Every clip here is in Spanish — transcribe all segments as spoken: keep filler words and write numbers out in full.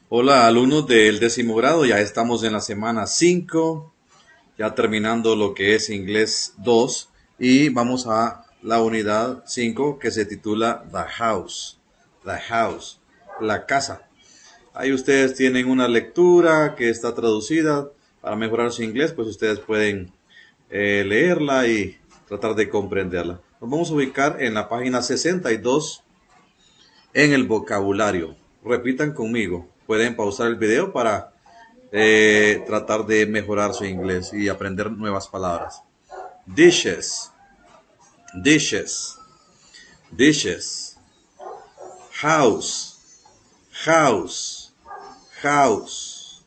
Hola, alumnos del décimo grado, ya estamos en la semana cinco, ya terminando lo que es inglés dos y vamos a la unidad cinco que se titula The House, The House, la casa. Ahí ustedes tienen una lectura que está traducida para mejorar su inglés, pues ustedes pueden eh, leerla y tratar de comprenderla. Nos vamos a ubicar en la página sesenta y dos en el vocabulario. Repitan conmigo. Pueden pausar el video para eh, tratar de mejorar su inglés y aprender nuevas palabras. Dishes, dishes, dishes. House, house, house.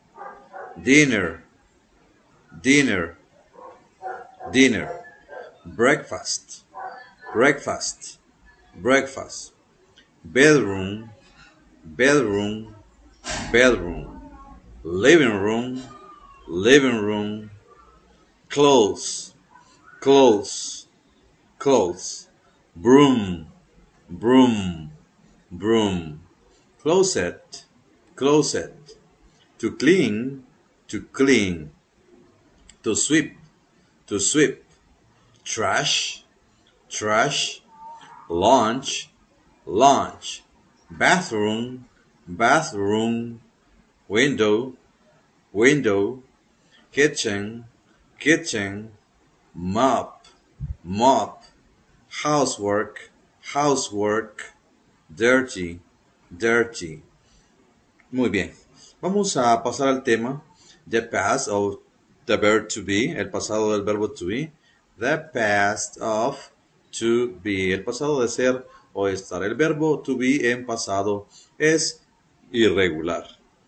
Dinner, dinner, dinner. Breakfast, breakfast, breakfast. Bedroom, bedroom, bedroom. Living room, living room. Clothes, clothes, clothes. Broom, broom, broom. Closet, closet. To clean, to clean. To sweep, to sweep. Trash, trash. Lunch, lunch. Bathroom, bathroom. Window, window. Kitchen, kitchen. Mop, mop. Housework, housework. Dirty, dirty. Muy bien. Vamos a pasar al tema the past of the verb to be, el pasado del verbo to be. The past of to be, el pasado de ser o estar. El verbo to be en pasado es irregular.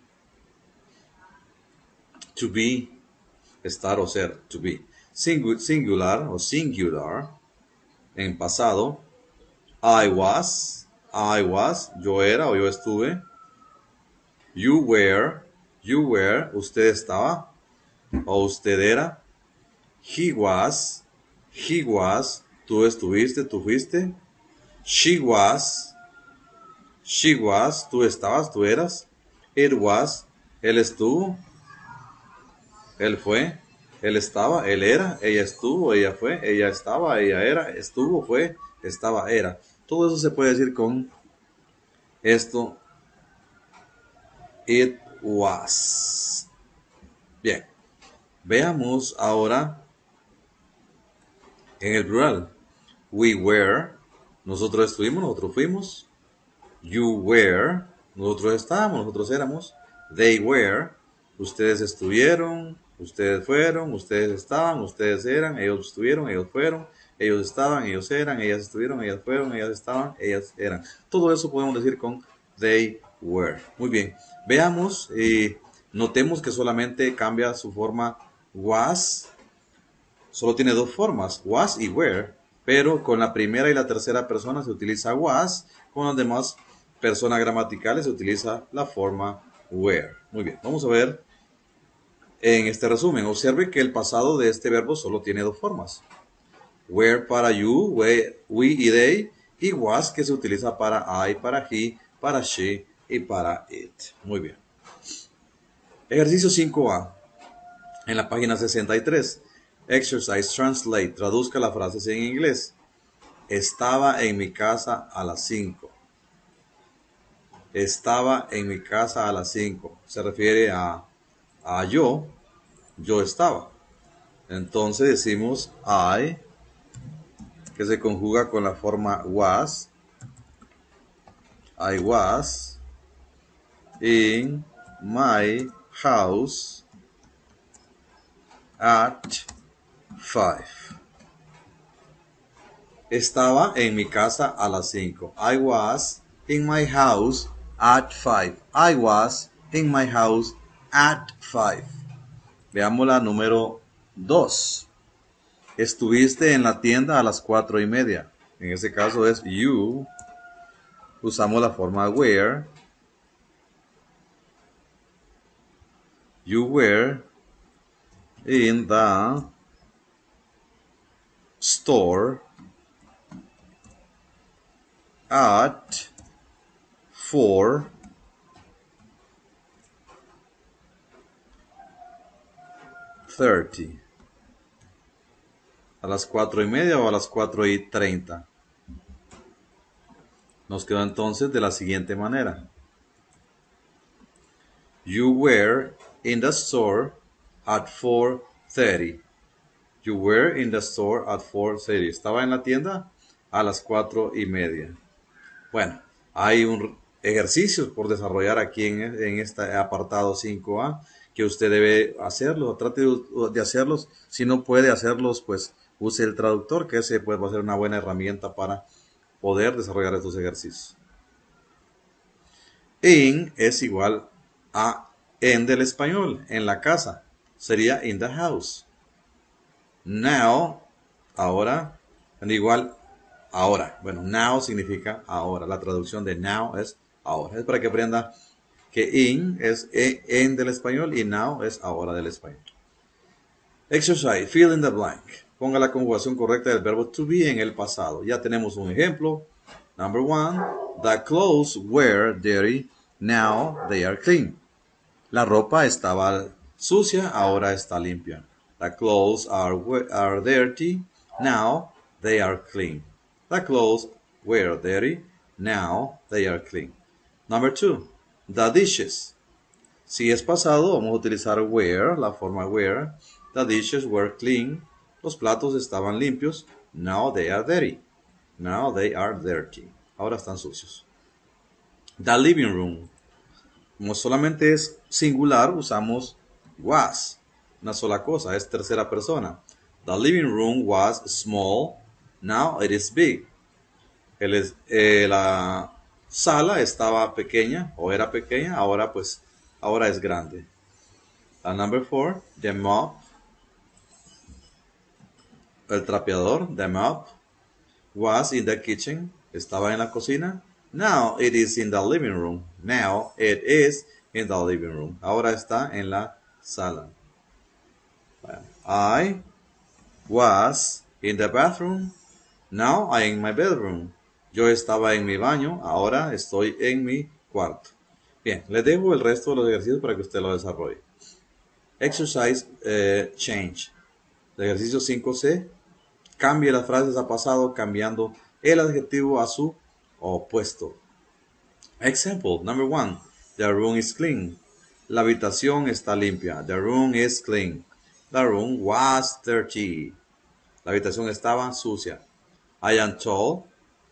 To be, estar o ser, to be. Singu- Singular o singular en pasado. I was, I was, yo era o yo estuve. You were, you were, usted estaba o usted era. He was, he was, tú estuviste, tú fuiste. She was, she was, tú estabas, tú eras. It was, él estuvo, él fue, él estaba, él era, ella estuvo, ella fue, ella estaba, ella era, estuvo, fue, estaba, era. Todo eso se puede decir con esto. It was. Bien, veamos ahora en el plural. We were, nosotros estuvimos, nosotros fuimos. You were, nosotros estábamos, nosotros éramos. They were, ustedes estuvieron, ustedes fueron, ustedes estaban, ustedes eran, ellos estuvieron, ellos fueron, ellos estaban, ellos eran, ellas estuvieron, ellas fueron, ellas estaban, ellas eran. Todo eso podemos decir con they were. Muy bien, veamos y notemos que solamente cambia su forma was. Solo tiene dos formas, was y were, pero con la primera y la tercera persona se utiliza was, con las demás personas gramaticales se utiliza la forma were. Muy bien, vamos a ver en este resumen. Observe que el pasado de este verbo solo tiene dos formas. Were para you, we, we y they, y was que se utiliza para I, para he, para she y para it. Muy bien. Ejercicio cinco A, en la página sesenta y tres. Exercise Translate. Traduzca las frases en inglés. Estaba en mi casa a las cinco. Estaba en mi casa a las cinco. Se refiere a, a yo. Yo estaba. Entonces decimos I, que se conjuga con la forma was. I was in my house at five. Estaba en mi casa a las cinco. I was in my house at five. I was in my house at five. Veamos la número dos. Estuviste en la tienda a las cuatro y media. En ese caso es you. Usamos la forma were. You were in the store at four thirty. ¿A las cuatro y media o a las cuatro y treinta? Nos quedó entonces de la siguiente manera. You were in the store at four thirty. You were in the store at four thirty. Estaba en la tienda a las cuatro y media. Bueno, hay un ejercicio por desarrollar aquí en, en este apartado cinco A que usted debe hacerlo. Trate de hacerlos. Si no puede hacerlos, pues use el traductor, que ese pues, va a ser una buena herramienta para poder desarrollar estos ejercicios. In es igual a en del español, en la casa. Sería in the house. Now, ahora, igual ahora. Bueno, now significa ahora. La traducción de now es ahora. Es para que aprenda que in es en del español y now es ahora del español. Exercise, fill in the blank. Ponga la conjugación correcta del verbo to be en el pasado. Ya tenemos un ejemplo. Number one, the clothes were dirty, now they are clean. La ropa estaba sucia, ahora está limpia. The clothes are, are dirty, now they are clean. The clothes were dirty, now they are clean. Number two, the dishes. Si es pasado, vamos a utilizar were, la forma were. The dishes were clean. Los platos estaban limpios. Now they are dirty. Now they are dirty. Ahora están sucios. The living room. Como solamente es singular, usamos was. Una sola cosa, es tercera persona. The living room was small. Now it is big. El es, eh, la sala estaba pequeña o era pequeña, ahora pues, ahora es grande. Uh, number four, the mop. El trapeador, the mop, was in the kitchen. Estaba en la cocina. Now it is in the living room. Now it is in the living room. Ahora está en la sala. I was in the bathroom. Now I am in my bedroom. Yo estaba en mi baño. Ahora estoy en mi cuarto. Bien, les dejo el resto de los ejercicios para que usted lo desarrolle. Exercise uh, change. El ejercicio cinco C. Cambie las frases a pasado cambiando el adjetivo a su opuesto. Example, number one. The room is clean. La habitación está limpia. The room is clean. The room was dirty. La habitación estaba sucia. I am tall.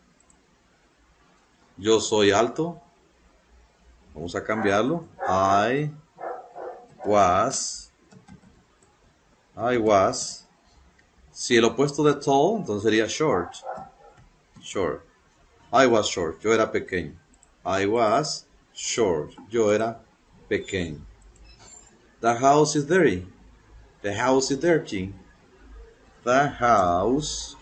Yo soy alto. Vamos a cambiarlo. I was. I was. Si el opuesto de tall, entonces sería short. Short. I was short. Yo era pequeño. I was short. Yo era pequeño. The house is dirty. The house is dirty. The house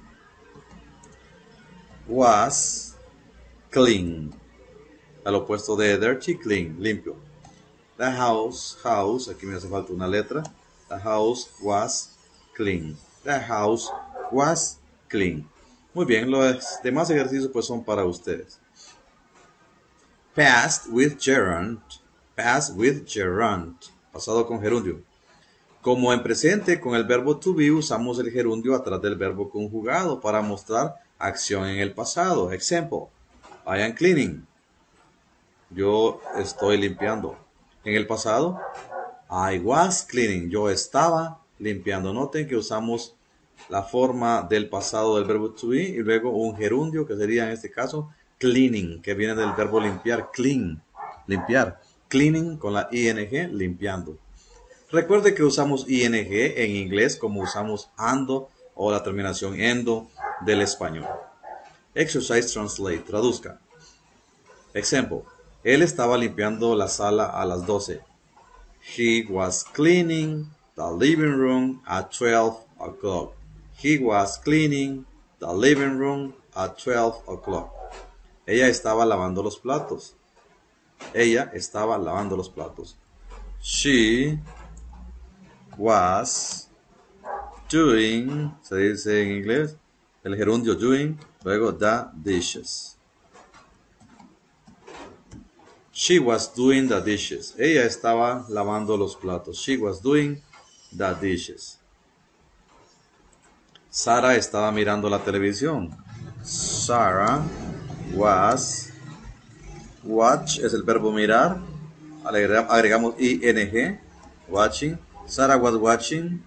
was clean. Al opuesto de dirty, clean, limpio. The house, house, aquí me hace falta una letra. The house was clean. The house was clean. Muy bien, los demás ejercicios pues son para ustedes. Past with gerund. Past with gerund. Pasado con gerundio. Como en presente, con el verbo to be usamos el gerundio atrás del verbo conjugado para mostrar acción en el pasado. Example, I am cleaning. Yo estoy limpiando. En el pasado, I was cleaning. Yo estaba limpiando. Noten que usamos la forma del pasado del verbo to be y luego un gerundio que sería en este caso cleaning, que viene del verbo limpiar, clean, limpiar. Cleaning con la ing, limpiando. Recuerde que usamos ing en inglés como usamos ando o la terminación endo del español. Exercise translate, traduzca. Example, él estaba limpiando la sala a las doce. He was cleaning the living room at twelve o'clock. He was cleaning the living room at twelve o'clock. Ella estaba lavando los platos. Ella estaba lavando los platos. She was doing, se dice en inglés, el gerundio doing, luego the dishes. She was doing the dishes. Ella estaba lavando los platos. She was doing the dishes. Sarah estaba mirando la televisión. Sarah was, watch es el verbo mirar, agregamos ing, watching. Sarah was watching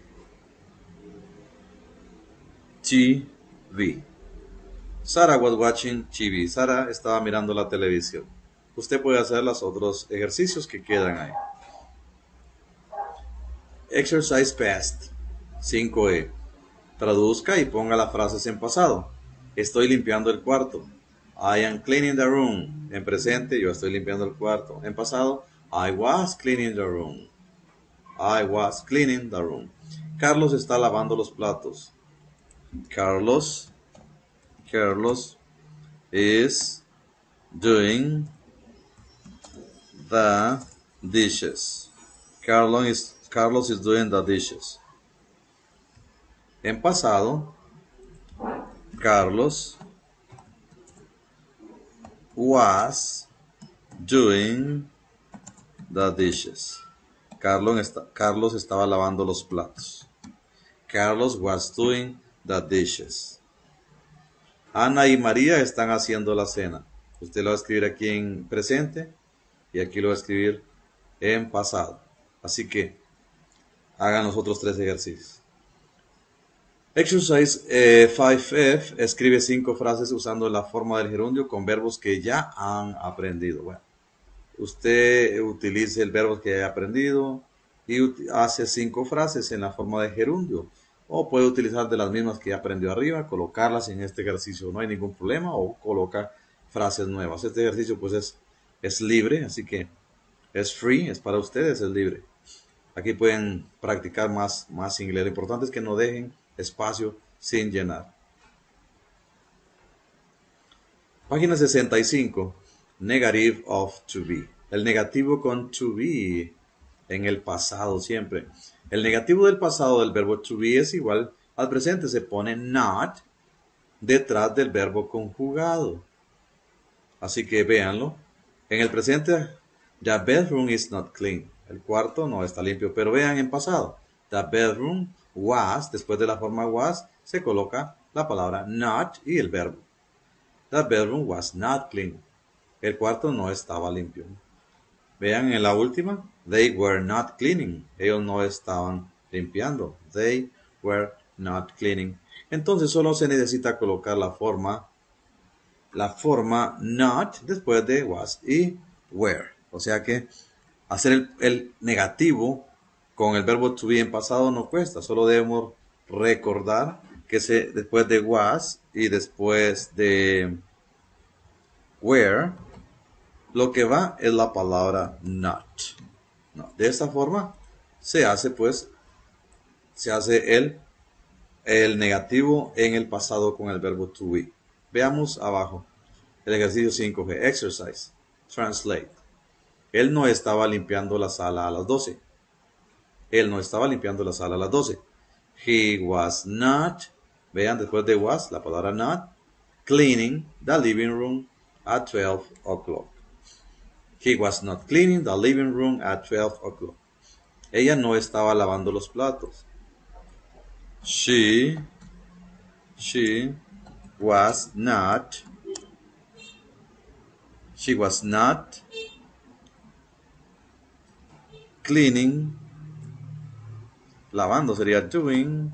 T V. Sarah was watching T V. Sarah estaba mirando la televisión. Usted puede hacer los otros ejercicios que quedan ahí. Exercise past cinco E. Traduzca y ponga las frases en pasado. Estoy limpiando el cuarto. I am cleaning the room. En presente, yo estoy limpiando el cuarto. En pasado, I was cleaning the room. I was cleaning the room. Carlos está lavando los platos. Carlos, Carlos is doing the dishes. Carlos is, Carlos is doing the dishes. En pasado, Carlos was doing the dishes. Carlos, está, Carlos estaba lavando los platos. Carlos was doing the dishes. Ana y María están haciendo la cena. Usted lo va a escribir aquí en presente y aquí lo va a escribir en pasado. Así que hagan los otros tres ejercicios. Exercise eh, cinco F. Escribe cinco frases usando la forma del gerundio con verbos que ya han aprendido. Bueno, usted utilice el verbo que haya aprendido y hace cinco frases en la forma de gerundio. O puede utilizar de las mismas que ya aprendió arriba, colocarlas en este ejercicio. No hay ningún problema. O coloca frases nuevas. Este ejercicio pues es, es libre, así que es free, es para ustedes, es libre. Aquí pueden practicar más, más inglés. Lo importante es que no dejen espacio sin llenar. Página sesenta y cinco. Negative of to be. El negativo con to be en el pasado siempre. El negativo del pasado del verbo to be es igual al presente. Se pone not detrás del verbo conjugado. Así que véanlo. En el presente, the bedroom is not clean. El cuarto no está limpio. Pero vean en pasado. The bedroom was, después de la forma was, se coloca la palabra not y el verbo. The bedroom was not clean. El cuarto no estaba limpio. Vean en la última, they were not cleaning. Ellos no estaban limpiando. They were not cleaning. Entonces solo se necesita colocar la forma, la forma not después de was y were. O sea que hacer el, el negativo con el verbo to be en pasado no cuesta, solo debemos recordar que se, después de was y después de were, lo que va es la palabra not. No, de esta forma se hace pues, se hace el, el negativo en el pasado con el verbo to be. Veamos abajo el ejercicio cinco G, exercise, translate. Él no estaba limpiando la sala a las doce. Él no estaba limpiando la sala a las doce. He was not, vean después de was, la palabra not, cleaning the living room at twelve o'clock. He was not cleaning the living room at twelve o'clock. Ella no estaba lavando los platos. She, she was not, she was not cleaning, lavando sería doing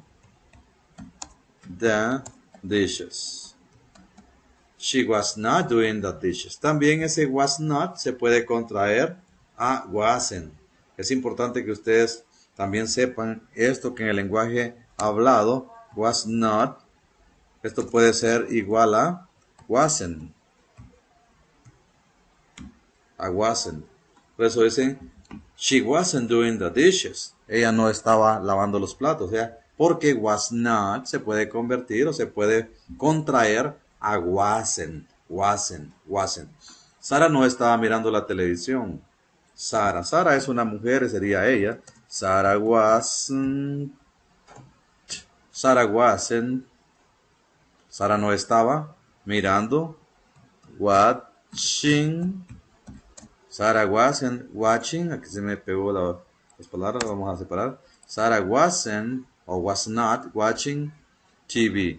the dishes. She was not doing the dishes. También ese was not se puede contraer a wasn't. Es importante que ustedes también sepan esto, que en el lenguaje hablado, was not, esto puede ser igual a wasn't. A wasn't. Por eso dicen, she wasn't doing the dishes. Ella no estaba lavando los platos. O sea, porque was not se puede convertir o se puede contraer a wasn't, wasn't, wasn't. Sara no estaba mirando la televisión. Sara, Sara es una mujer, sería ella. Sara wasn't, Sara wasn't, Sara no estaba mirando, watching. Sara wasn't watching, aquí se me pegó la, las palabras, vamos a separar. Sarah wasn't or was not watching T V.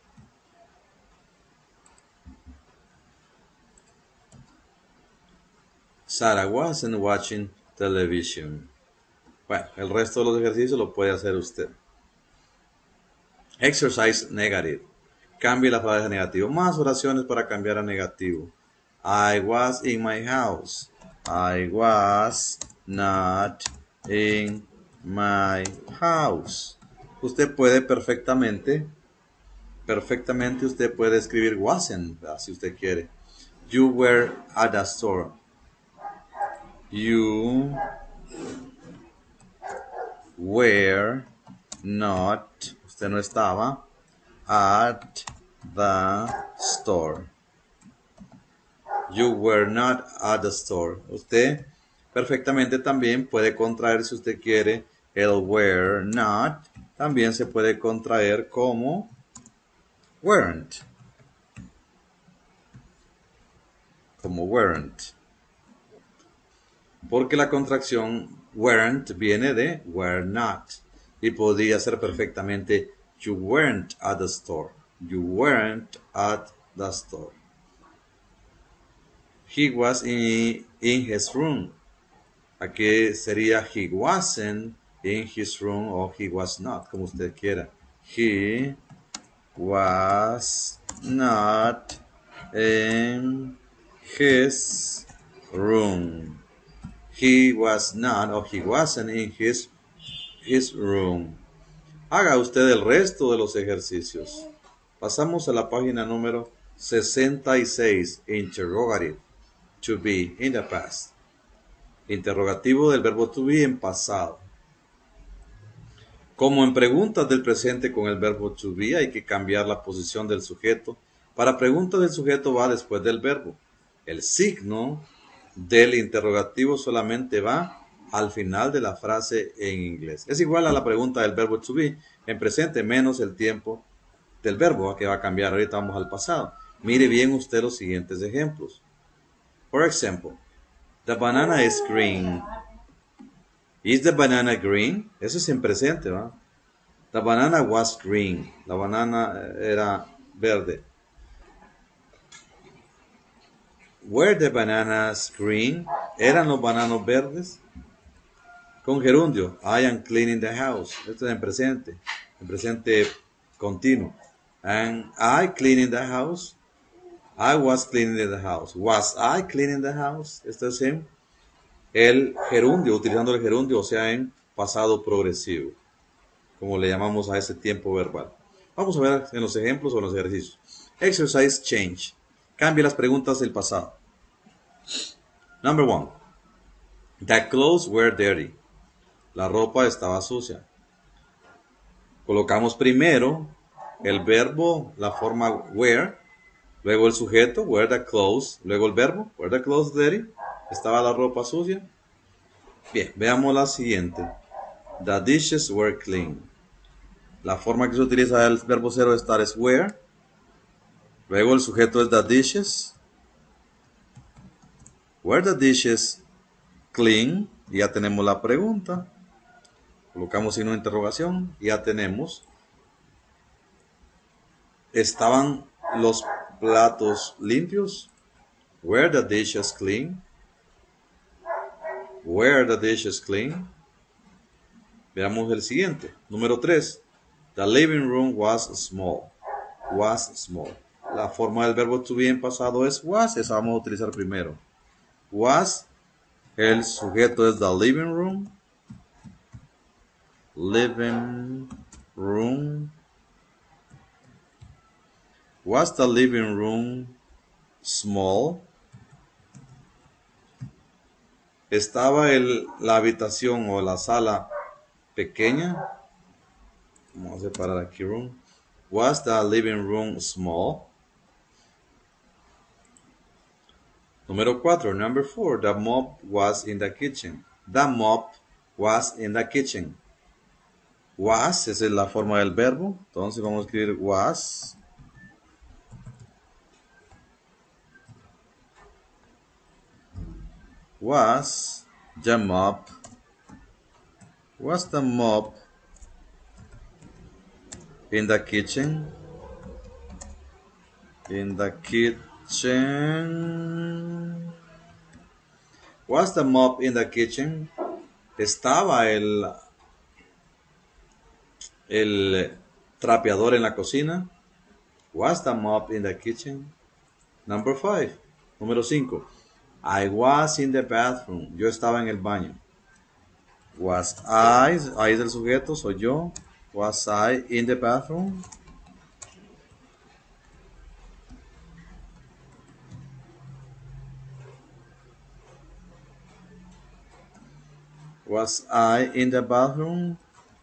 Sarah wasn't watching television. Bueno, el resto de los ejercicios lo puede hacer usted. Exercise negative. Cambie la frase a negativo. Más oraciones para cambiar a negativo. I was in my house. I was not in my house. Usted puede perfectamente, perfectamente usted puede escribir wasn't, si usted quiere. You were at the store. You were not, usted no estaba, at the store. You were not at the store. Usted perfectamente también puede contraer, si usted quiere, el were not. También se puede contraer como weren't. Como weren't. Porque la contracción weren't viene de were not. Y podría ser perfectamente you weren't at the store. You weren't at the store. He was in, in his room. Aquí sería he wasn't in his room o he was not, como usted quiera. He was not in his room. He was not or he wasn't in his, his room. Haga usted el resto de los ejercicios. Pasamos a la página número sesenta y seis. Interrogative. To be in the past. Interrogativo del verbo to be en pasado. Como en preguntas del presente con el verbo to be hay que cambiar la posición del sujeto. Para preguntas del sujeto va después del verbo. El signo del interrogativo solamente va al final de la frase en inglés. Es igual a la pregunta del verbo to be en presente menos el tiempo del verbo que va a cambiar. Ahorita vamos al pasado. Mire bien usted los siguientes ejemplos. Por ejemplo, the banana is green. Is the banana green? Eso es en presente, ¿va? The banana was green. La banana era verde. Were the bananas green? ¿Eran los bananos verdes? Con gerundio. I am cleaning the house. Esto es en presente. En presente continuo. And I cleaning the house. I was cleaning the house. Was I cleaning the house? Esto es en el gerundio, utilizando el gerundio, o sea, en pasado progresivo, como le llamamos a ese tiempo verbal. Vamos a ver en los ejemplos o en los ejercicios. Exercise change. Cambia las preguntas del pasado. Number one. The clothes were dirty. La ropa estaba sucia. Colocamos primero el verbo, la forma were, luego el sujeto, were the clothes, luego el verbo, were the clothes dirty. ¿Estaba la ropa sucia? Bien, veamos la siguiente. The dishes were clean. La forma que se utiliza el verbo cero de estar es were. Luego el sujeto es the dishes. Were the dishes clean? Y ya tenemos la pregunta. Colocamos signo de interrogación y ya tenemos. ¿Estaban los platos limpios? Were the dishes clean? Were the dishes clean? Veamos el siguiente. Número tres. The living room was small. Was small. La forma del verbo to be en pasado es was. Esa vamos a utilizar primero. Was. El sujeto es the living room. Living room. Was the living room small? ¿Estaba el, la habitación o la sala pequeña? Vamos a separar aquí room. Was the living room small? Número cuatro, number four. The mop was in the kitchen. The mop was in the kitchen. Was, esa es la forma del verbo. Entonces vamos a escribir was. Was the mop Was the mop in the kitchen? In the kitchen. Was the mop in the kitchen? Estaba el, el trapeador en la cocina. Was the mop in the kitchen? Number five. Número cinco. I was in the bathroom. Yo estaba en el baño. Was I, I es el sujeto, soy yo. Was I in the bathroom? Was I in the bathroom?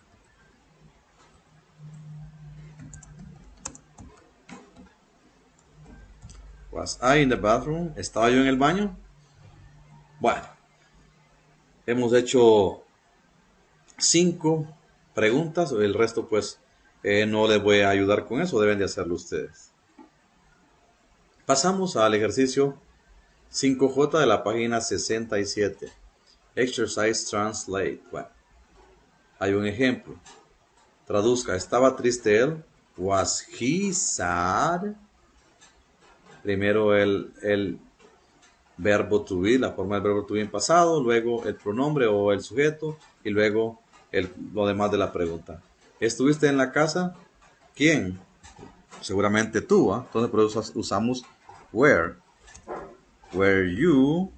Was I in the bathroom? ¿Estaba yo en el baño? Bueno, hemos hecho cinco preguntas. El resto, pues, eh, no les voy a ayudar con eso. Deben de hacerlo ustedes. Pasamos al ejercicio cinco J de la página sesenta y siete. Exercise Translate. Bueno, hay un ejemplo. Traduzca. ¿Estaba triste él? Was he sad? Primero el, el verbo to be, la forma del verbo to be en pasado, luego el pronombre o el sujeto y luego el, lo demás de la pregunta. ¿Estuviste en la casa? ¿Quién? Seguramente tú, ¿eh? Entonces por eso usamos where. Were you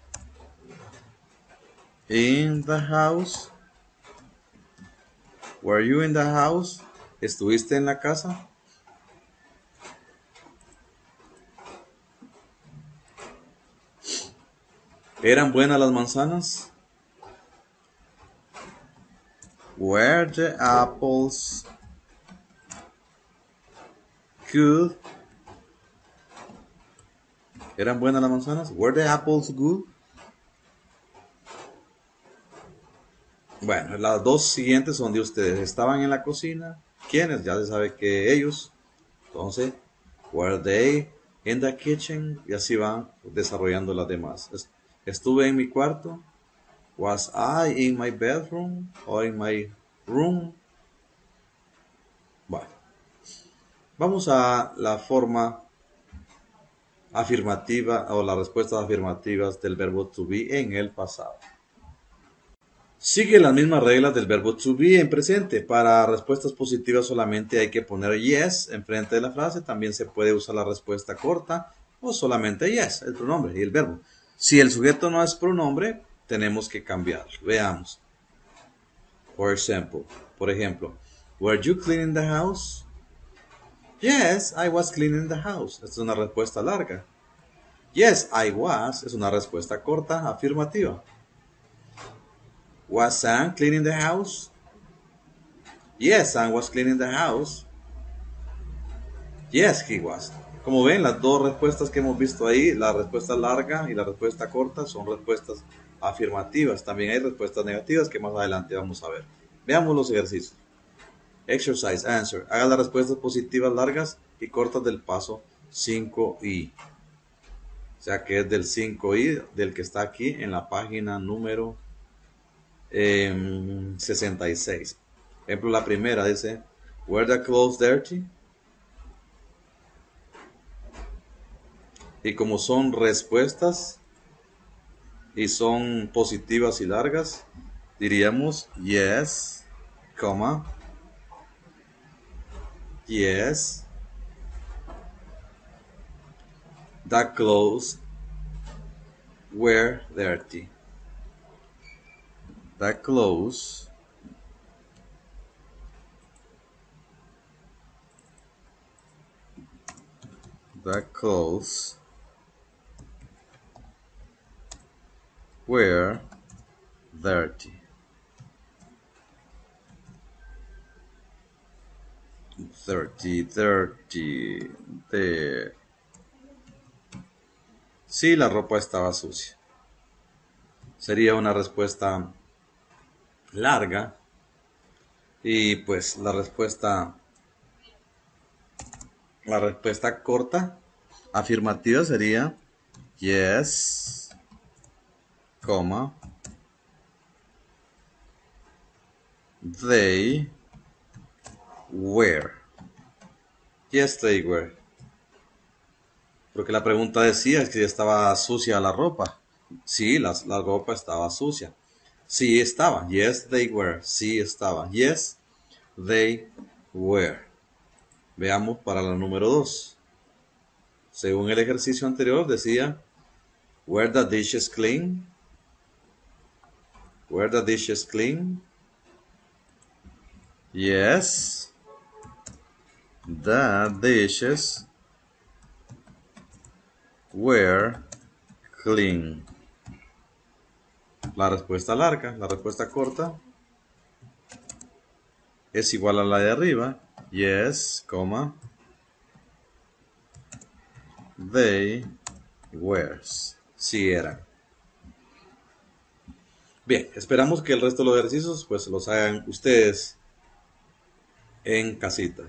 in the house? Were you in the house? ¿Estuviste en la casa? ¿Eran buenas las manzanas? Were the apples good? ¿Eran buenas las manzanas? Were the apples good? Bueno, las dos siguientes son de ustedes. ¿Estaban en la cocina? ¿Quiénes? Ya se sabe que ellos. Entonces, were they in the kitchen? Y así van desarrollando las demás. ¿Estuve en mi cuarto? Was I in my bedroom? Or in my room? Bueno, vamos a la forma afirmativa o las respuestas afirmativas del verbo to be en el pasado. Sigue las mismas reglas del verbo to be en presente. Para respuestas positivas solamente hay que poner yes enfrente de la frase. También se puede usar la respuesta corta o solamente yes, el pronombre y el verbo. Si el sujeto no es pronombre, tenemos que cambiarlo. Veamos. For example, por ejemplo, were you cleaning the house? Yes, I was cleaning the house. Esta es una respuesta larga. Yes, I was es una respuesta corta, afirmativa. Was Sam cleaning the house? Yes, Sam was cleaning the house. Yes, he was. Como ven, las dos respuestas que hemos visto ahí, la respuesta larga y la respuesta corta, son respuestas afirmativas. También hay respuestas negativas que más adelante vamos a ver. Veamos los ejercicios. Exercise, answer. Haga las respuestas positivas largas y cortas del paso cinco i. O sea que es del cinco i, del que está aquí en la página número eh, sesenta y seis. Ejemplo, la primera dice, were the clothes dirty? Y como son respuestas y son positivas y largas, diríamos yes, coma, yes, the clothes were dirty. The clothes the clothes were dirty. Dirty, dirty, de... Sí, la ropa estaba sucia. Sería una respuesta larga. Y pues la respuesta, la respuesta corta, afirmativa sería yes, coma, They were. Yes, they were. Porque la pregunta decía que estaba sucia la ropa. Sí, la, la ropa estaba sucia. Sí estaba. Yes, they were. Sí estaba. Yes, they were. Veamos para la número dos. Según el ejercicio anterior decía, were the dishes clean? Were the dishes clean? Yes, the dishes were clean. La respuesta larga, la respuesta corta es igual a la de arriba. Yes, coma, they were. Sí eran. Bien, esperamos que el resto de los ejercicios pues los hagan ustedes en casita.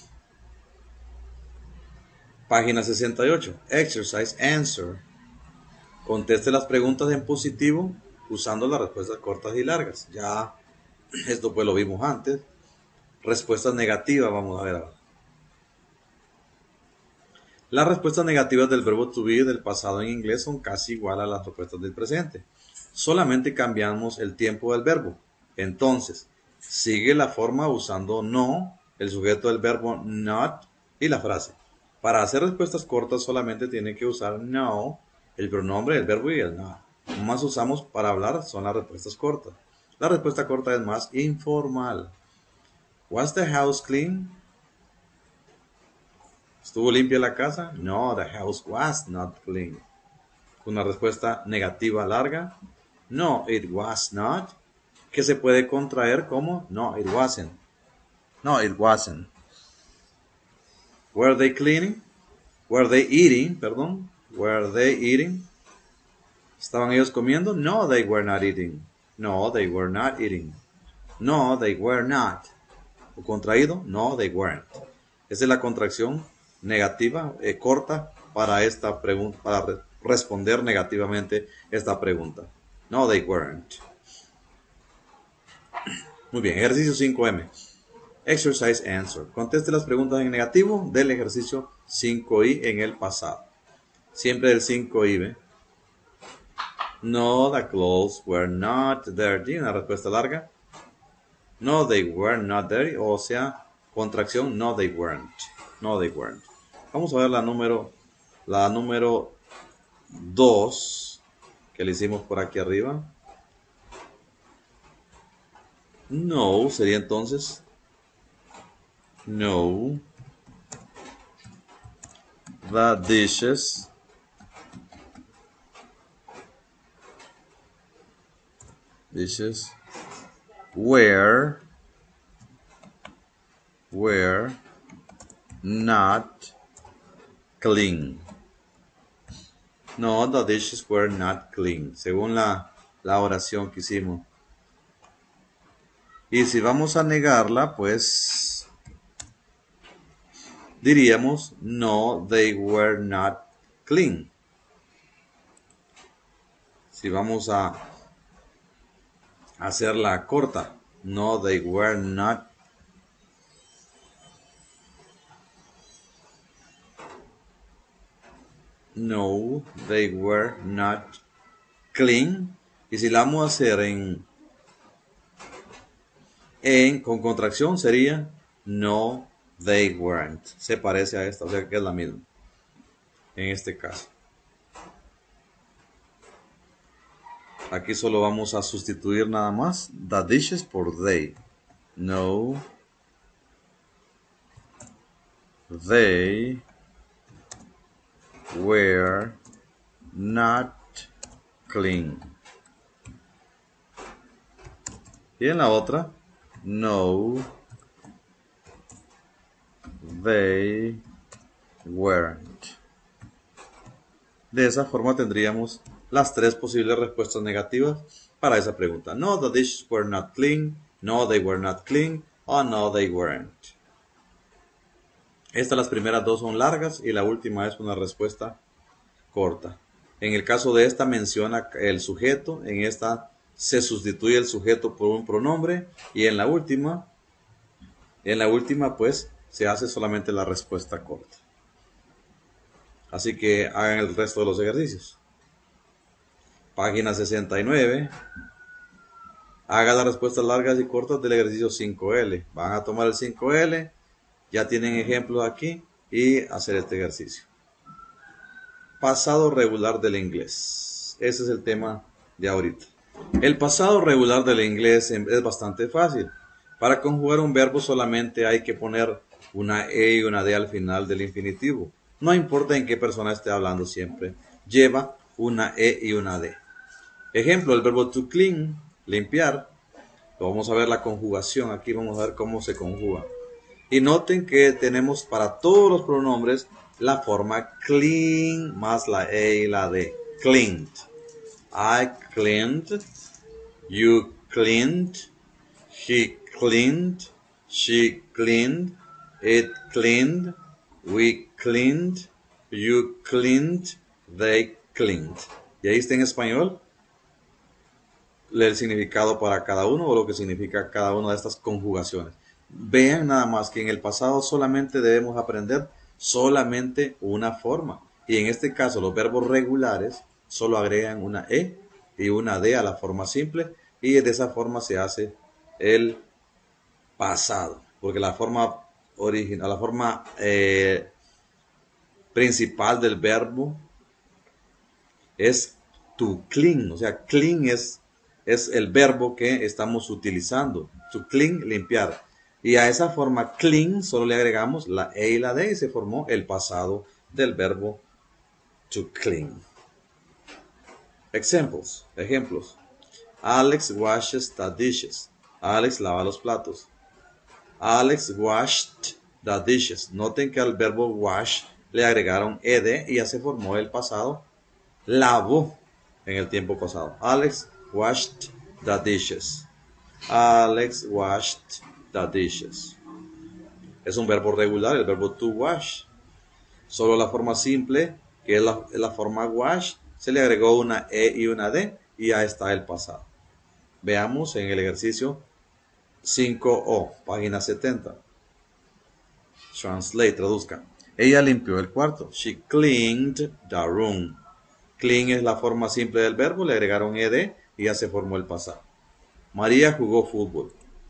Página sesenta y ocho. Exercise answer. Conteste las preguntas en positivo usando las respuestas cortas y largas. Ya esto pues lo vimos antes. Respuestas negativas vamos a ver ahora. Las respuestas negativas del verbo to be del pasado en inglés son casi igual a las respuestas del presente. Solamente cambiamos el tiempo del verbo. Entonces, sigue la forma usando no, el sujeto del verbo not y la frase. Para hacer respuestas cortas solamente tiene que usar no, el pronombre, el verbo y el not. Lo más usamos para hablar son las respuestas cortas. La respuesta corta es más informal. Was the house clean? ¿Estuvo limpia la casa? No, the house was not clean. Una respuesta negativa larga. No, it was not. Que se puede contraer como no, it wasn't. No, it wasn't. Were they cleaning? Were they eating? Perdón. Were they eating? ¿Estaban ellos comiendo? No, they were not eating. No, they were not eating. No, they were not. ¿O contraído? No, they weren't. Esa es la contracción negativa, eh, corta, para esta pregunta, para re responder negativamente esta pregunta. No, they weren't. Muy bien, ejercicio cinco eme. Exercise answer. Conteste las preguntas en negativo del ejercicio cinco i en el pasado. Siempre el cinco i, ¿ve? No, the clothes were not dirty. Una respuesta larga. No, they were not dirty. O sea, contracción, no, they weren't. No, they weren't. Vamos a ver la número, la número dos que le hicimos por aquí arriba. No, sería entonces no, the dishes dishes were were not clean. No, the dishes were not clean, según la, la oración que hicimos. Y si vamos a negarla, pues diríamos, no, they were not clean. Si vamos a hacerla corta, no, they were not No, they were not clean. Y si la vamos a hacer en, en con contracción sería no, they weren't. Se parece a esta, o sea que es la misma. En este caso. Aquí solo vamos a sustituir nada más the dishes por they. No, they were not clean. Y en la otra, no, they weren't. De esa forma tendríamos las tres posibles respuestas negativas para esa pregunta. No, the dishes were not clean. No, they were not clean. O no, they weren't. Estas las primeras dos son largas y la última es una respuesta corta. En el caso de esta menciona el sujeto, en esta se sustituye el sujeto por un pronombre y en la última, en la última pues se hace solamente la respuesta corta. Así que hagan el resto de los ejercicios. Página sesenta y nueve. Haga las respuestas largas y cortas del ejercicio cinco L. Van a tomar el cinco L, ya tienen ejemplos aquí y hacer este ejercicio. Pasado regular del inglés. Ese es el tema de ahorita. El pasado regular del inglés es bastante fácil. Para conjugar un verbo solamente hay que poner una E y una D al final del infinitivo. No importa en qué persona esté hablando, siempre lleva una E y una D. Ejemplo, el verbo to clean, limpiar. Vamos a ver la conjugación. Aquí vamos a ver cómo se conjuga. Y noten que tenemos para todos los pronombres la forma clean más la E y la D. Cleaned. I cleaned. You cleaned. He cleaned. She cleaned. It cleaned. We cleaned. You cleaned. They cleaned. Y ahí está en español el significado para cada uno o lo que significa cada una de estas conjugaciones. Vean nada más que en el pasado solamente debemos aprender solamente una forma. Y en este caso los verbos regulares solo agregan una E y una D a la forma simple y de esa forma se hace el pasado. Porque la forma original, la forma eh, principal del verbo es to clean. O sea, clean es, es el verbo que estamos utilizando. To clean, limpiar. Y a esa forma clean solo le agregamos la E y la D y se formó el pasado del verbo to clean. Examples, ejemplos. Alex washes the dishes. Alex lava los platos. Alex washed the dishes. Noten que al verbo wash le agregaron ed y ya se formó el pasado. Lavó en el tiempo pasado. Alex washed the dishes. Alex washed the dishes. Es un verbo regular, el verbo to wash. Solo la forma simple, que es la, es la forma wash, se le agregó una E y una D y ya está el pasado. Veamos en el ejercicio cinco O, página setenta. Translate, traduzca. Ella limpió el cuarto. She cleaned the room. Clean es la forma simple del verbo, le agregaron ed y ya se formó el pasado. María jugó fútbol.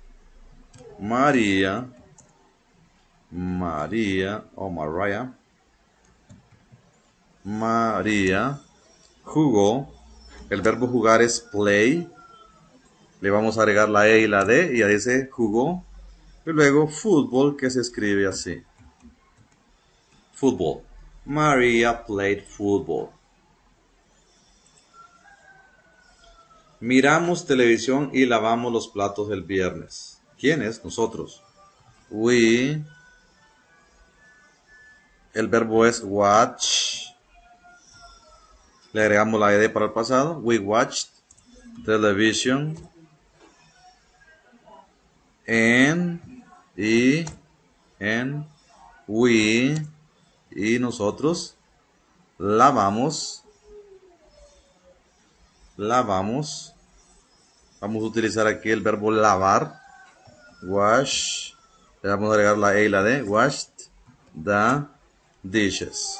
María, María, o oh, Mariah, María jugó. El verbo jugar es play. Le vamos a agregar la E y la D y ya dice jugó. Y luego fútbol, que se escribe así. Fútbol. María played football. Miramos televisión y lavamos los platos el viernes. ¿Quiénes? Nosotros. We. El verbo es watch. Le agregamos la ed para el pasado. We watched television. And. Y. And. We. Y nosotros. Lavamos. Lavamos. Vamos a utilizar aquí el verbo lavar. Wash. Le vamos a agregar la E y la D. Washed the dishes.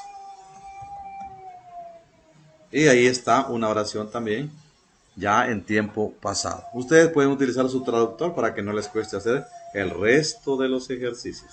Y ahí está una oración también, ya en tiempo pasado. Ustedes pueden utilizar su traductor para que no les cueste hacer el resto de los ejercicios.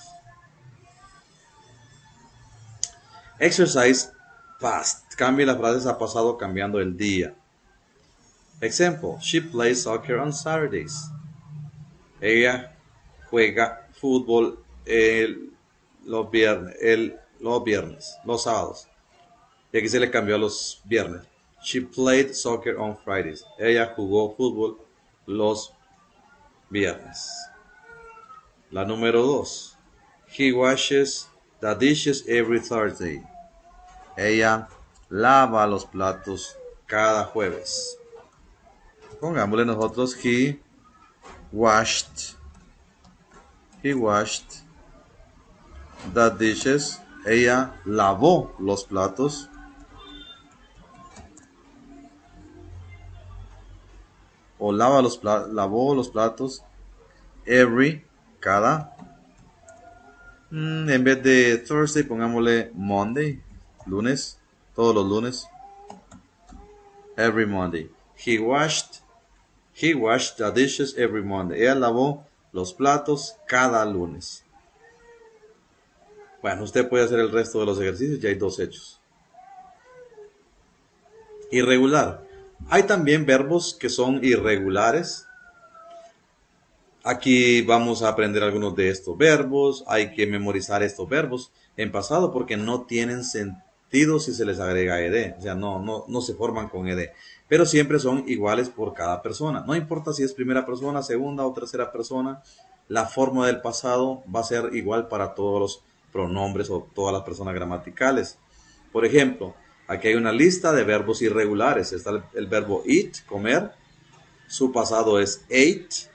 Exercise past. Cambie las frases a pasado cambiando el día. Example, she plays soccer on Saturdays. Ella juega fútbol el, los, viernes, el, los viernes, los sábados. Y aquí se le cambió a los viernes. She played soccer on Fridays. Ella jugó fútbol los viernes. La número dos. He washes the dishes every Thursday. Ella lava los platos cada jueves. Pongámosle nosotros he washed. He washed the dishes. Ella lavó los platos o lava los pla- lavó los platos. Every, cada. Mm, en vez de Thursday, pongámosle Monday, lunes, todos los lunes. Every Monday. He washed, he washed the dishes every Monday. Ella lavó los platos cada lunes. Bueno, usted puede hacer el resto de los ejercicios, ya hay dos hechos. Irregular. Hay también verbos que son irregulares. Aquí vamos a aprender algunos de estos verbos. Hay que memorizar estos verbos en pasado porque no tienen sentido si se les agrega ed. O sea, no, no, no se forman con ed. Pero siempre son iguales por cada persona. No importa si es primera persona, segunda o tercera persona. La forma del pasado va a ser igual para todos los pronombres o todas las personas gramaticales. Por ejemplo, aquí hay una lista de verbos irregulares. Está el, el verbo eat, comer. Su pasado es ate.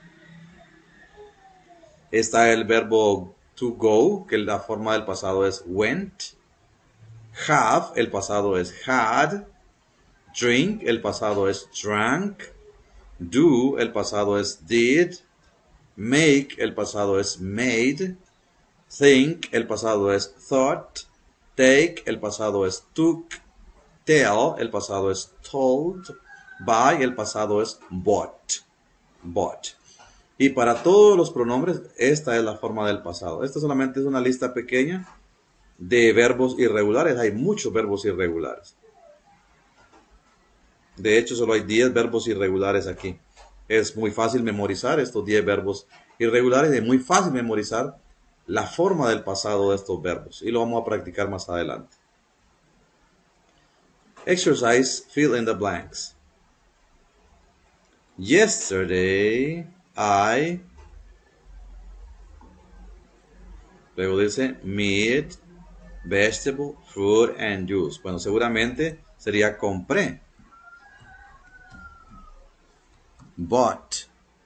Está el verbo to go, que la forma del pasado es went. Have, el pasado es had. Drink, el pasado es drank. Do, el pasado es did. Make, el pasado es made. Think, el pasado es thought. Take, el pasado es took. Tell, el pasado es told. Buy, el pasado es bought. Bought. Y para todos los pronombres, esta es la forma del pasado. Esta solamente es una lista pequeña de verbos irregulares. Hay muchos verbos irregulares. De hecho, solo hay diez verbos irregulares aquí. Es muy fácil memorizar estos diez verbos irregulares. Es muy fácil memorizar la forma del pasado de estos verbos. Y lo vamos a practicar más adelante. Exercise, fill in the blanks. Yesterday, I... Luego dice meat, vegetable, fruit and juice. Bueno, seguramente sería compré. Bought.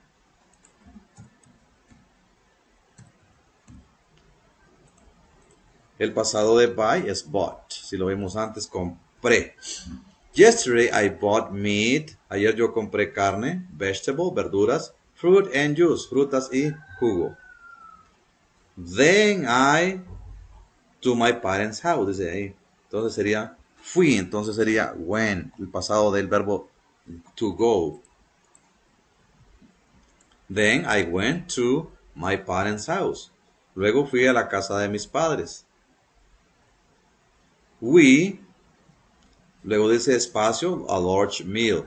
El pasado de buy es bought. Si lo vimos antes, compré. Yesterday I bought meat. Ayer yo compré carne, vegetable, verduras, fruit and juice, frutas y jugo. Then I to my parents' house, dice ahí. Entonces sería fui, entonces sería went, el pasado del verbo to go. Then I went to my parents' house. Luego fui a la casa de mis padres. We, luego dice espacio, a large meal.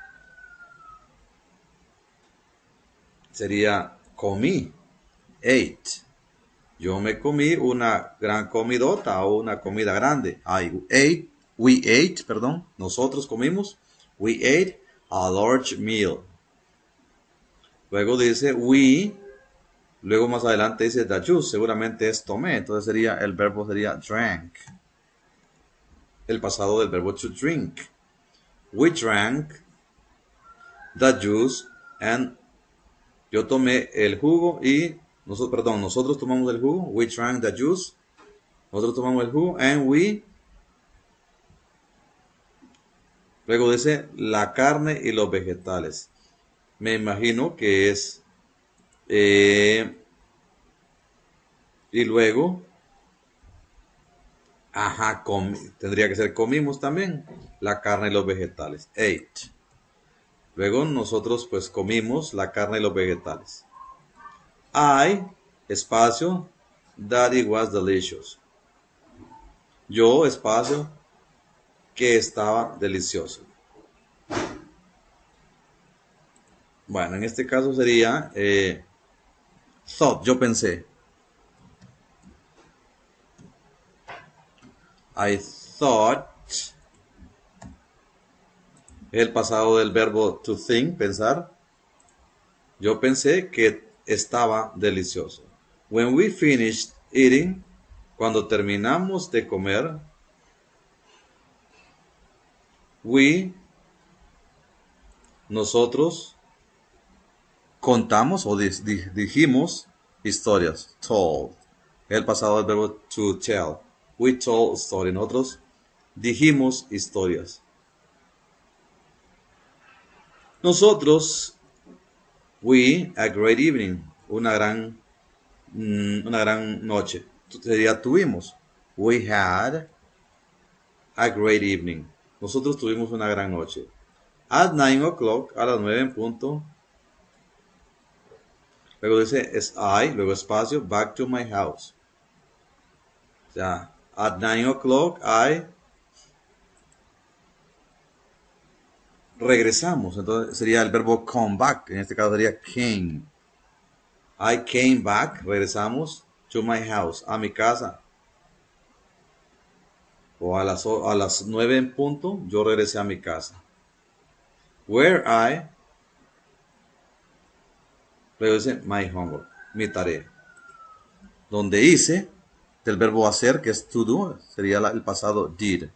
Sería comí, ate. Yo me comí una gran comidota o una comida grande. I ate, we ate, perdón, nosotros comimos. We ate a large meal. Luego dice we, luego más adelante dice the juice, seguramente es tomé, entonces sería, el verbo sería drank. El pasado del verbo to drink. We drank the juice and yo tomé el jugo y nosotros, perdón, nosotros tomamos el jugo. We drank the juice. Nosotros tomamos el jugo and we. Luego dice la carne y los vegetales. Me imagino que es eh, y luego ajá, com, tendría que ser comimos también la carne y los vegetales. Ate. Luego nosotros pues comimos la carne y los vegetales. I, espacio, that it was delicious. Yo, espacio, que estaba delicioso. Bueno, en este caso sería eh, thought, yo pensé. I thought, el pasado del verbo to think, pensar. Yo pensé que estaba delicioso. When we finished eating, cuando terminamos de comer, we, nosotros, contamos o dijimos historias. Told. El pasado del verbo to tell. We told story. Nosotros dijimos historias. Nosotros We, a great evening. Una gran, mm, una gran noche. Sería tuvimos. We had a great evening. Nosotros tuvimos una gran noche. At nine o'clock, a las nueve en punto. Luego dice es I, luego espacio, back to my house. O sea, at nine o'clock, I regresamos. Entonces sería el verbo come back. En este caso sería came. I came back, regresamos to my house, a mi casa. O a las, a las nueve en punto, yo regresé a mi casa. Where I, luego dice my homework, mi tarea. Donde hice, del verbo hacer, que es to do, sería la, el pasado did.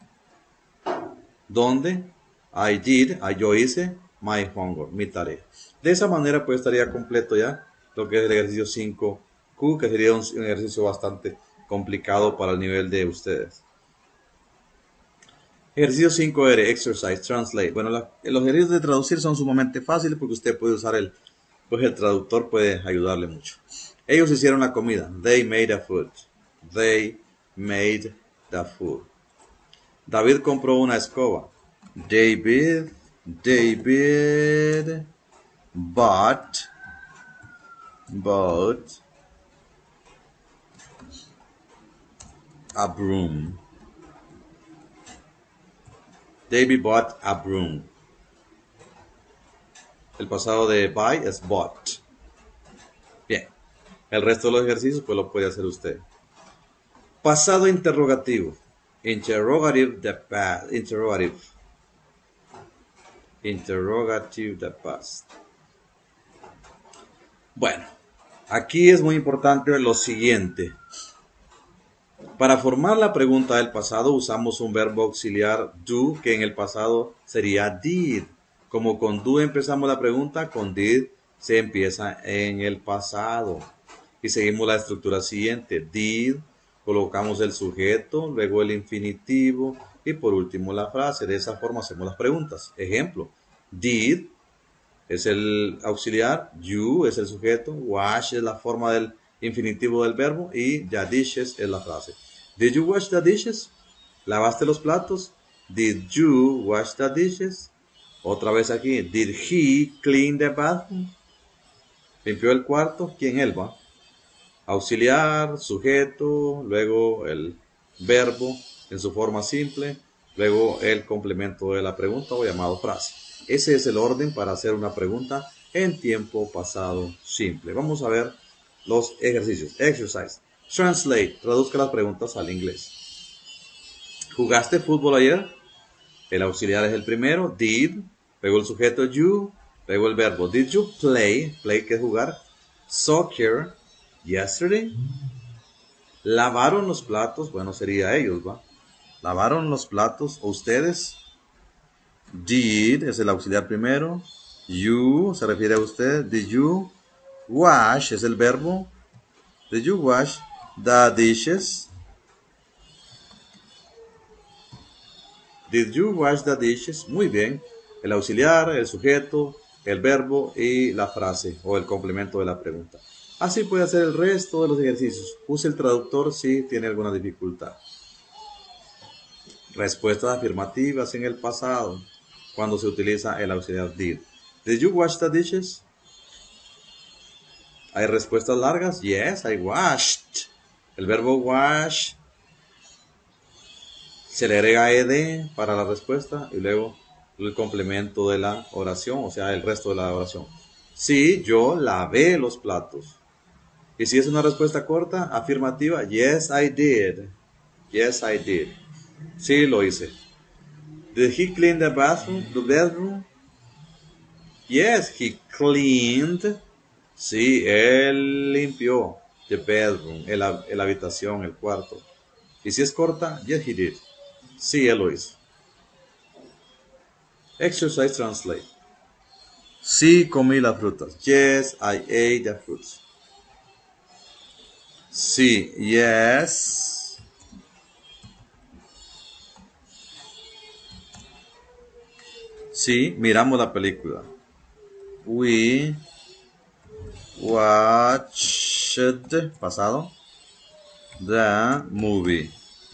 Donde I did, I, yo hice my homework, mi tarea. De esa manera pues estaría completo ya lo que es el ejercicio cinco Q, que sería un, un ejercicio bastante complicado para el nivel de ustedes. Ejercicio cinco R, exercise, translate. Bueno, la, los ejercicios de traducir son sumamente fáciles porque usted puede usar el, pues el traductor puede ayudarle mucho. Ellos hicieron la comida. They made a food. They made the food. David compró una escoba. David, David bought, bought a broom. David bought a broom. El pasado de buy es bought. Bien. El resto de los ejercicios pues lo puede hacer usted. Pasado interrogativo. Interrogative the past. Interrogative. Interrogative the past. Bueno, aquí es muy importante lo siguiente. Para formar la pregunta del pasado usamos un verbo auxiliar do, que en el pasado sería did. Como con do empezamos la pregunta, con did se empieza en el pasado. Y seguimos la estructura siguiente. Did, colocamos el sujeto, luego el infinitivo y por último la frase. De esa forma hacemos las preguntas. Ejemplo, did es el auxiliar, you es el sujeto, wash es la forma del infinitivo del verbo y the dishes es la frase. Did you wash the dishes? ¿Lavaste los platos? Did you wash the dishes? Otra vez aquí. Did he clean the bathroom? ¿Limpió el cuarto? ¿Quién él va? Auxiliar, sujeto, luego el verbo en su forma simple, luego el complemento de la pregunta o llamado frase. Ese es el orden para hacer una pregunta en tiempo pasado simple. Vamos a ver los ejercicios. Exercise. Translate. Traduzca las preguntas al inglés. ¿Jugaste fútbol ayer? El auxiliar es el primero. Did. Luego el sujeto you. Luego el verbo. Did you play? Play que es jugar. Soccer. Yesterday. ¿Lavaron los platos? Bueno, sería ellos, ¿va? ¿Lavaron los platos ustedes? Did es el auxiliar primero. You se refiere a usted. Did you wash es el verbo. Did you wash the dishes? Did you wash the dishes? Muy bien. El auxiliar, el sujeto, el verbo y la frase o el complemento de la pregunta. Así puede hacer el resto de los ejercicios. Use el traductor si tiene alguna dificultad. Respuestas afirmativas en el pasado, cuando se utiliza el auxiliar did. Did you wash the dishes? ¿Hay respuestas largas? Yes, I washed. El verbo wash se le agrega ed para la respuesta y luego el complemento de la oración, o sea, el resto de la oración. Sí, yo lavé los platos. Y si es una respuesta corta, afirmativa, yes, I did. Yes, I did. Sí, lo hice. Did he clean the bathroom? The bedroom? Yes, he cleaned. Sí, él limpió the bedroom, el, el habitación, el cuarto. Y si es corta, yes, he did. Sí, él lo hizo. Exercise translate. Sí, comí las frutas. Yes, I ate the fruits. Sí, yes. Sí, miramos la película. We watched, pasado, the movie.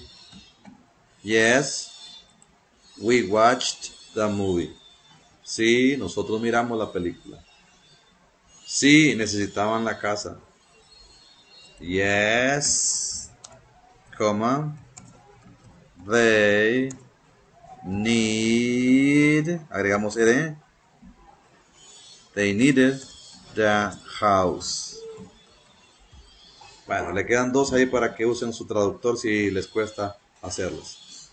Yes, we watched the movie. Sí, nosotros miramos la película. Sí, necesitaban la casa. Yes, coma, they need, agregamos ed, they needed the house. Bueno, le quedan dos ahí para que usen su traductor si les cuesta hacerlos.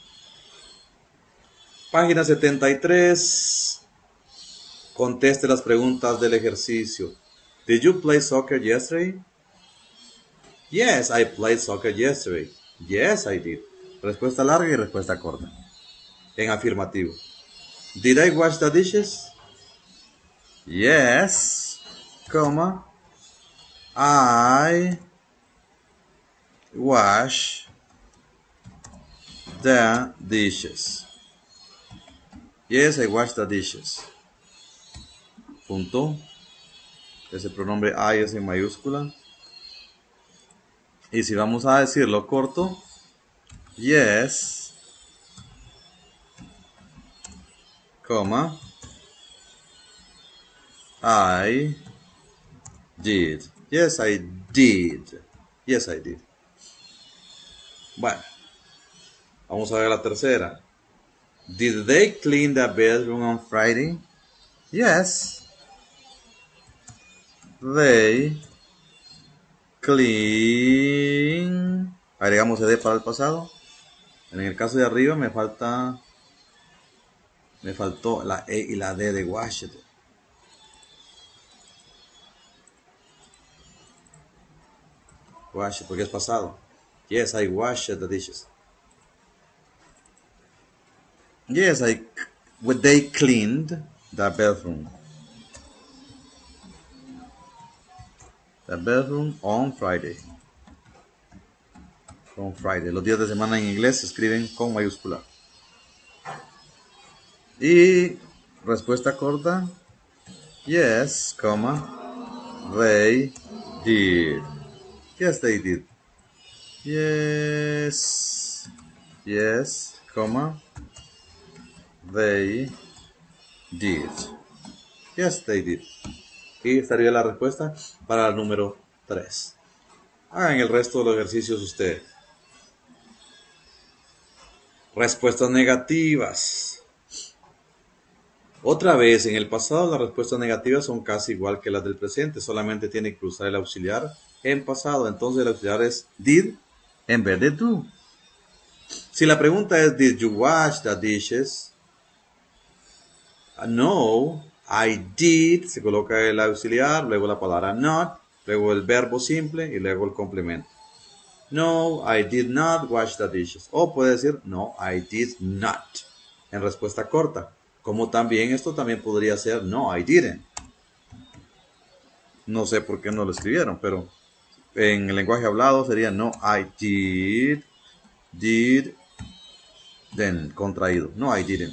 Página setenta y tres. Conteste las preguntas del ejercicio. Did you play soccer yesterday? Yes, I played soccer yesterday. Yes, I did. Respuesta larga y respuesta corta. En afirmativo. Did I wash the dishes? Yes, comma, I wash the dishes. Yes, I wash the dishes. Punto. Ese pronombre I es en mayúscula. Y si vamos a decirlo corto, yes, coma, I did. Yes, I did. Yes, I did. Bueno, vamos a ver la tercera. Did they clean the bedroom on Friday? Yes, they clean. Agregamos ed para el pasado. En el caso de arriba me falta, me faltó la e y la d de washed. Washed porque es pasado. Yes, I washed the dishes. Yes, I. When they cleaned the bedroom. The bedroom on Friday. On Friday. Los días de semana en inglés se escriben con mayúscula. Y respuesta corta. Yes, comma, they did. Yes, they did. Yes, yes, comma, they did. Yes, they did. Y estaría la respuesta para el número tres. Hagan el resto de los ejercicios ustedes. Respuestas negativas. Otra vez, en el pasado las respuestas negativas son casi igual que las del presente, solamente tiene que usar el auxiliar en pasado. Entonces el auxiliar es did en vez de do. Si la pregunta es did you wash the dishes? No, I did, se coloca el auxiliar, luego la palabra not, luego el verbo simple y luego el complemento. No, I did not wash the dishes. O puede decir no, I did not, en respuesta corta. Como también esto también podría ser no, I didn't. No sé por qué no lo escribieron, pero en el lenguaje hablado sería no, I did, did, then, contraído. No, I didn't.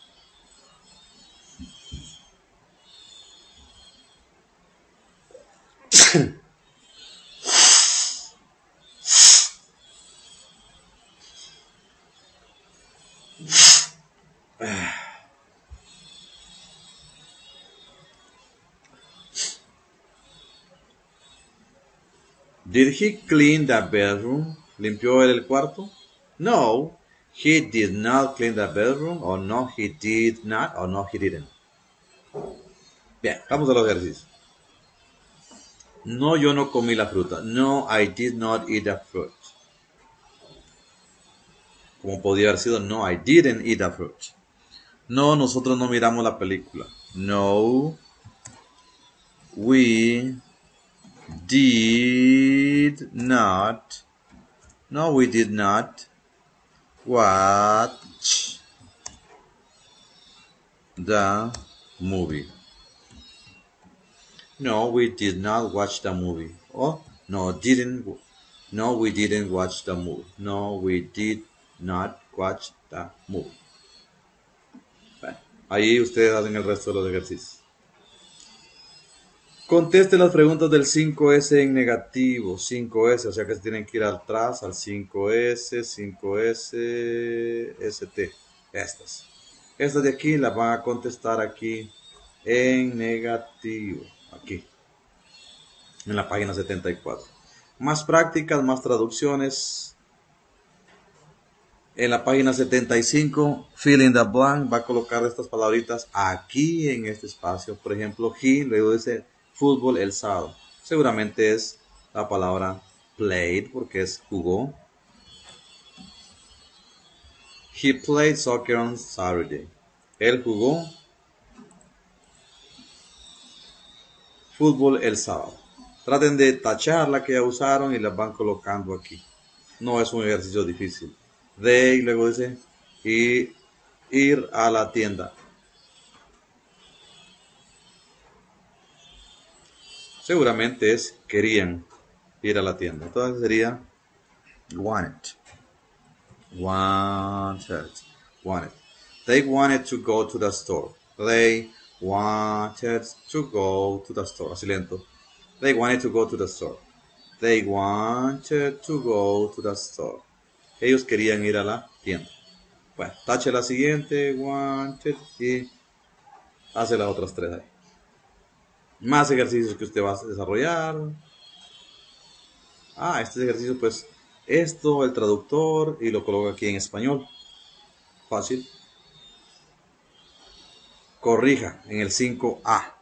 Did he clean the bedroom? ¿Limpió él el cuarto? No, he did not clean the bedroom. O no, he did not. O no, he didn't. Bien, vamos a los ejercicios. No, yo no comí la fruta. No, I did not eat the fruit. Como podría haber sido, no, I didn't eat the fruit. No, nosotros no miramos la película. No, we did not. No, we did not watch the movie. No, we did not watch the movie. Oh, no, didn't. No, we didn't watch the movie. No, we did not watch the movie. Bueno, ahí ustedes hacen el resto de los ejercicios. Conteste las preguntas del cinco ese en negativo. cinco ese, o sea que se tienen que ir atrás al cinco ese, cinco ese, st. Estas. Estas de aquí las van a contestar aquí en negativo. Aquí. En la página setenta y cuatro. Más prácticas, más traducciones. En la página setenta y cinco, fill in the blank, va a colocar estas palabritas aquí en este espacio. Por ejemplo, he, luego dice fútbol el sábado. Seguramente es la palabra played, porque es jugó. He played soccer on Saturday. Él jugó fútbol el sábado. Traten de tachar la que ya usaron y las van colocando aquí. No es un ejercicio difícil. They, luego dice, y ir a la tienda. Seguramente es querían ir a la tienda. Entonces sería wanted. Wanted. Wanted. They wanted to go to the store. They wanted to go to the store. Así lento. They wanted to go to the store. They wanted to go to the store. Ellos querían ir a la tienda. Bueno, tache la siguiente. Wanted. Y hace las otras tres ahí. Más ejercicios que usted va a desarrollar. Ah, este ejercicio, pues, esto, el traductor, y lo coloco aquí en español. Fácil. Corrija en el cinco A.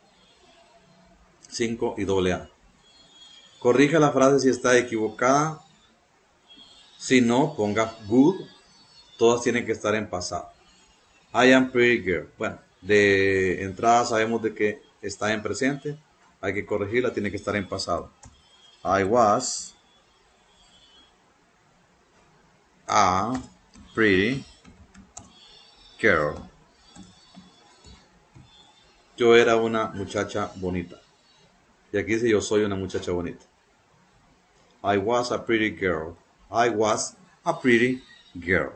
cinco y doble A. Corrija la frase si está equivocada. Si no, ponga good. Todas tienen que estar en pasado. I am pretty girl. Bueno, de entrada sabemos de que está en presente. Hay que corregirla, tiene que estar en pasado. I was a pretty girl. Yo era una muchacha bonita. Y aquí dice yo soy una muchacha bonita. I was a pretty girl. I was a pretty girl.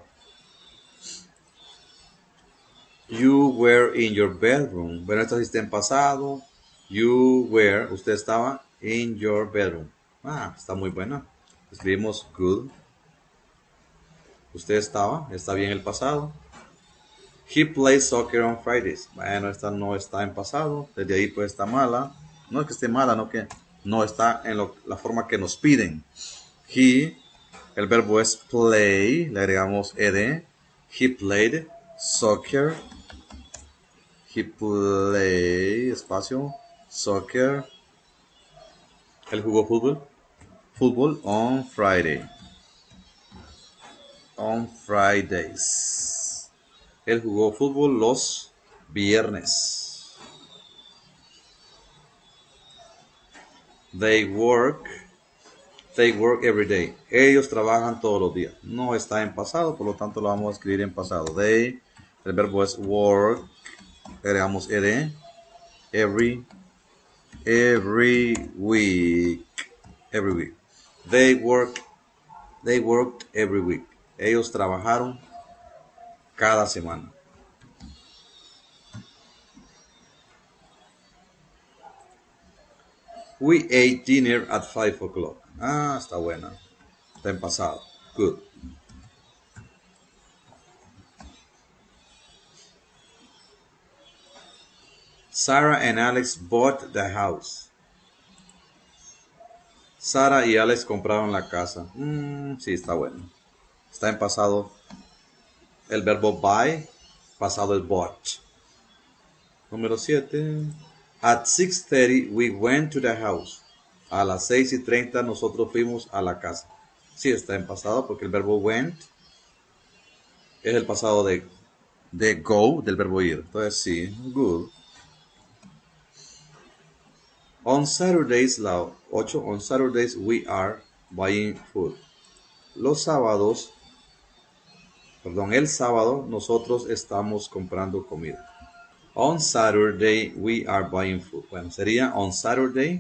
You were in your bedroom. Bueno, esto está en pasado. You were, usted estaba in your bedroom. Ah, está muy buena. Escribimos good. Usted estaba, está bien el pasado. He plays soccer on Fridays. Bueno, esta no está en pasado. Desde ahí pues está mala. No es que esté mala, no que no está en lo, la forma que nos piden. He, el verbo es play, le agregamos ed. He played soccer. He played, espacio, soccer. Él jugó fútbol. Fútbol on Friday. On Fridays. Él jugó fútbol los viernes. They work. They work every day. Ellos trabajan todos los días. No está en pasado, por lo tanto lo vamos a escribir en pasado. They, el verbo es work. Agregamos ed. Every. Every week. Every week. They work. They worked every week. Ellos trabajaron cada semana. We ate dinner at five o'clock. Ah, está buena. Está en pasado. Good. Sarah and Alex bought the house. Sarah y Alex compraron la casa. Mm, sí, está bueno. Está en pasado. El verbo buy, pasado es bought. Número siete. At six thirty we went to the house. A las seis y treinta nosotros fuimos a la casa. Sí, está en pasado porque el verbo went es el pasado de, de go, del verbo ir. Entonces sí, good. On Saturdays, la ocho, on Saturdays we are buying food. Los sábados, perdón, el sábado nosotros estamos comprando comida. On Saturday we are buying food. Bueno, sería on Saturday.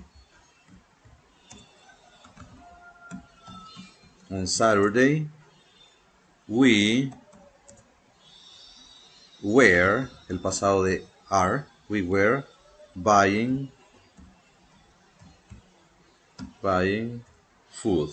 On Saturday we were, el pasado de are, we were buying buying food.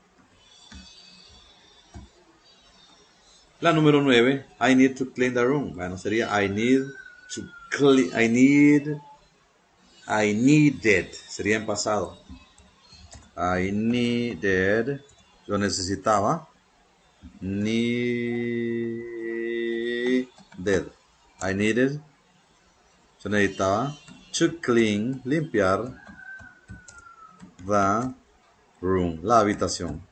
La número nueve, I need to clean the room. Bueno, sería I need to clean, I need, I needed, sería en pasado. I needed, yo necesitaba, needed, I needed, yo necesitaba, to clean, limpiar, the room, la habitación.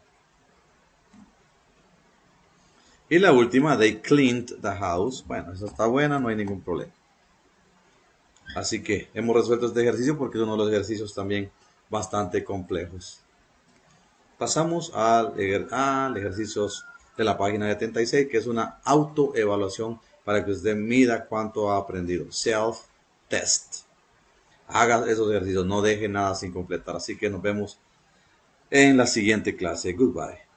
Y la última, they cleaned the house. Bueno, esa está buena, no hay ningún problema. Así que hemos resuelto este ejercicio porque es uno de los ejercicios también bastante complejos. Pasamos al, al ejercicio de la página setenta y seis, que es una autoevaluación para que usted mida cuánto ha aprendido. Self-test. Haga esos ejercicios, no deje nada sin completar. Así que nos vemos en la siguiente clase. Goodbye.